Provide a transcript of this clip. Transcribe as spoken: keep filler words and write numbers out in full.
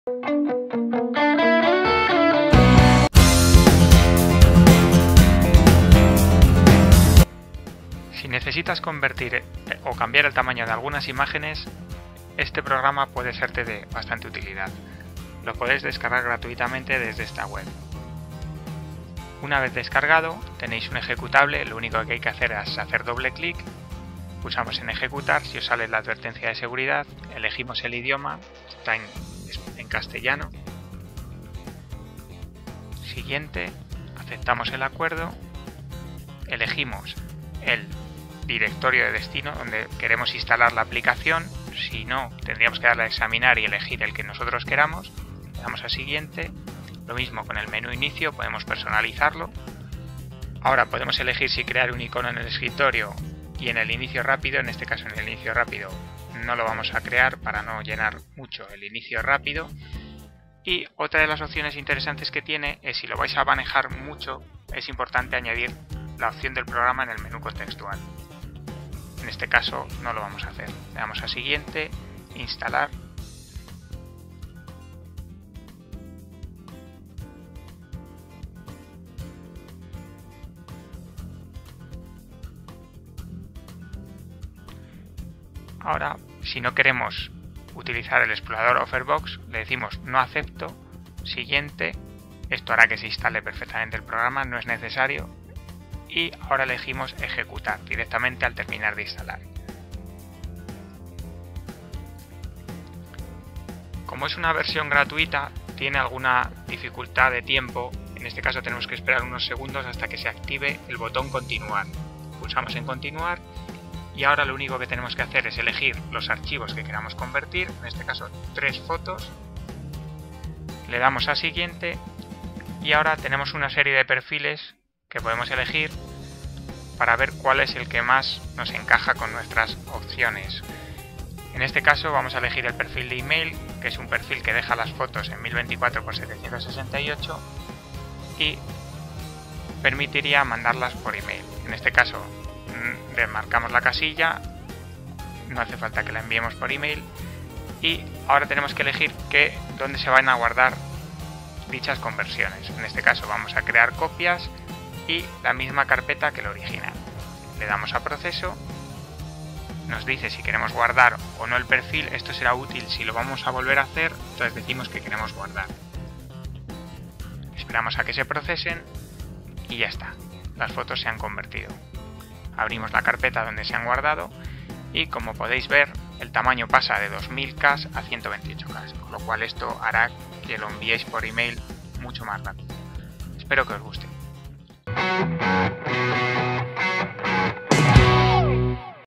Si necesitas convertir o cambiar el tamaño de algunas imágenes, este programa puede serte de bastante utilidad. Lo podéis descargar gratuitamente desde esta web. Una vez descargado, tenéis un ejecutable, lo único que hay que hacer es hacer doble clic, pulsamos en ejecutar, si os sale la advertencia de seguridad, elegimos el idioma, está en, en castellano, siguiente, aceptamos el acuerdo, elegimos el directorio de destino donde queremos instalar la aplicación, si no tendríamos que darle a examinar y elegir el que nosotros queramos, le damos a siguiente, lo mismo con el menú inicio, podemos personalizarlo. Ahora podemos elegir si crear un icono en el escritorio y en el inicio rápido, en este caso en el inicio rápido no lo vamos a crear para no llenar mucho el inicio rápido. Y otra de las opciones interesantes que tiene es si lo vais a manejar mucho, es importante añadir la opción del programa en el menú contextual. En este caso no lo vamos a hacer. Le damos a siguiente, instalar. Ahora, si no queremos utilizar el explorador Offerbox, le decimos no acepto, siguiente, esto hará que se instale perfectamente el programa, no es necesario, y ahora elegimos ejecutar directamente al terminar de instalar. Como es una versión gratuita, tiene alguna dificultad de tiempo, en este caso tenemos que esperar unos segundos hasta que se active el botón continuar. Pulsamos en continuar. Y ahora lo único que tenemos que hacer es elegir los archivos que queramos convertir, en este caso tres fotos, le damos a siguiente y ahora tenemos una serie de perfiles que podemos elegir para ver cuál es el que más nos encaja con nuestras opciones. En este caso vamos a elegir el perfil de email, que es un perfil que deja las fotos en mil veinticuatro por setecientos sesenta y ocho y permitiría mandarlas por email. En este caso remarcamos la casilla, no hace falta que la enviemos por email y ahora tenemos que elegir que, dónde se van a guardar dichas conversiones. En este caso vamos a crear copias y la misma carpeta que el original. Le damos a proceso, nos dice si queremos guardar o no el perfil, esto será útil si lo vamos a volver a hacer, entonces decimos que queremos guardar. Esperamos a que se procesen y ya está, las fotos se han convertido. Abrimos la carpeta donde se han guardado y como podéis ver el tamaño pasa de dos mil K a ciento veintiocho K, con lo cual esto hará que lo enviéis por email mucho más rápido. Espero que os guste.